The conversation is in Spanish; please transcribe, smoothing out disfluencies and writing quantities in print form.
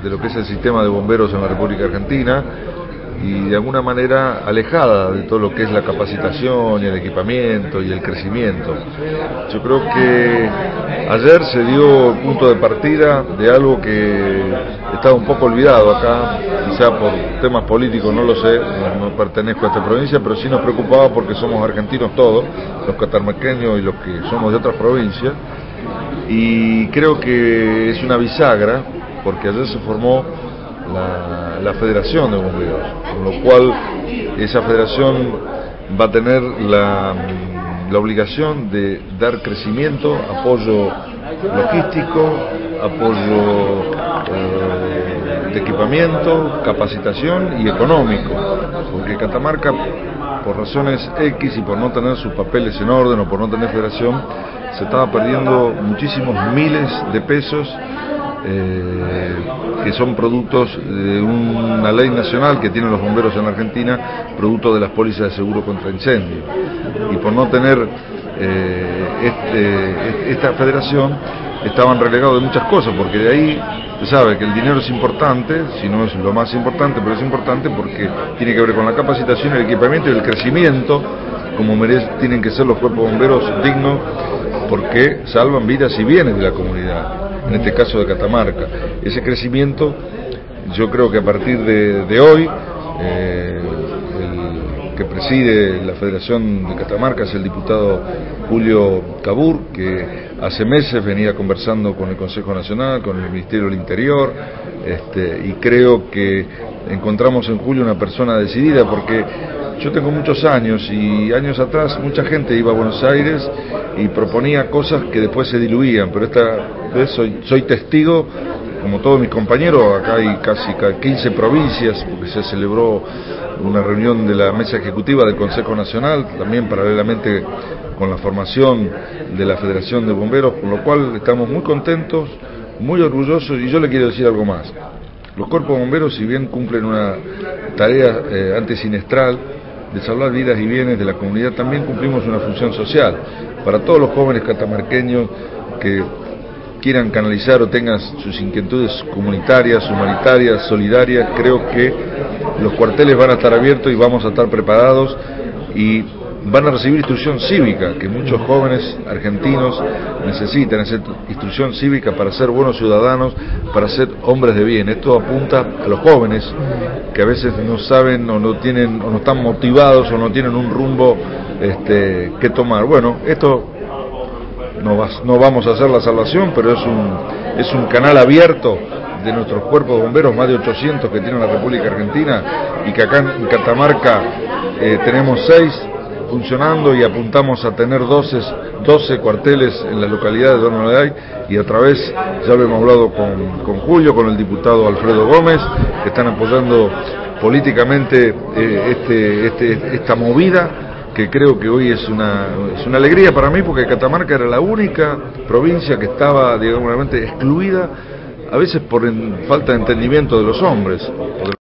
de lo que es el sistema de bomberos en la República Argentina y de alguna manera alejada de todo lo que es la capacitación y el equipamiento y el crecimiento. Yo creo que ayer se dio el punto de partida de algo que estaba un poco olvidado acá, quizá por temas políticos, no lo sé, no pertenezco a esta provincia, pero sí nos preocupaba porque somos argentinos todos, los catamarqueños y los que somos de otras provincias, y creo que es una bisagra, porque ayer se formó la Federación de Bomberos, con lo cual esa federación va a tener la obligación de dar crecimiento, apoyo logístico, apoyo de equipamiento, capacitación y económico, porque Catamarca, por razones X y por no tener sus papeles en orden o por no tener federación, se estaba perdiendo muchísimos miles de pesos que son productos de una ley nacional que tienen los bomberos en la Argentina, producto de las pólizas de seguro contra incendio. Y por no tener esta federación, estaban relegados de muchas cosas, porque de ahí se sabe que el dinero es importante, si no es lo más importante, pero es importante porque tiene que ver con la capacitación, el equipamiento y el crecimiento, como tienen que ser los cuerpos bomberos dignos, porque salvan vidas y bienes de la comunidad, en este caso de Catamarca. Ese crecimiento, yo creo que a partir de hoy, el que preside la Federación de Catamarca es el diputado Julio Cabur, que hace meses venía conversando con el Consejo Nacional, con el Ministerio del Interior, y creo que encontramos en Julio una persona decidida, porque yo tengo muchos años y años atrás mucha gente iba a Buenos Aires y proponía cosas que después se diluían, pero esta vez soy testigo, como todos mis compañeros, acá hay casi 15 provincias, porque se celebró una reunión de la mesa ejecutiva del Consejo Nacional, también paralelamente con la formación de la Federación de Bomberos, con lo cual estamos muy contentos, muy orgullosos, y yo le quiero decir algo más. Los cuerpos de bomberos, si bien cumplen una tarea antisinestral de salvar vidas y bienes de la comunidad, también cumplimos una función social. Para todos los jóvenes catamarqueños que quieran canalizar o tengan sus inquietudes comunitarias, humanitarias, solidarias, creo que los cuarteles van a estar abiertos y vamos a estar preparados y van a recibir instrucción cívica, que muchos jóvenes argentinos necesitan, esa instrucción cívica para ser buenos ciudadanos, para ser hombres de bien. Esto apunta a los jóvenes que a veces no saben o no tienen o no están motivados o no tienen un rumbo que tomar. Bueno, esto no vamos a hacer la salvación, pero es un canal abierto de nuestros cuerpos de bomberos, más de 800 que tiene la República Argentina, y que acá en Catamarca tenemos 6 funcionando y apuntamos a tener 12 cuarteles en la localidad de Dornoleay, y a través, ya lo hemos hablado con Julio, con el diputado Alfredo Gómez, que están apoyando políticamente esta movida, que creo que hoy es una alegría para mí, porque Catamarca era la única provincia que estaba, digamos, excluida, a veces por falta de entendimiento de los hombres.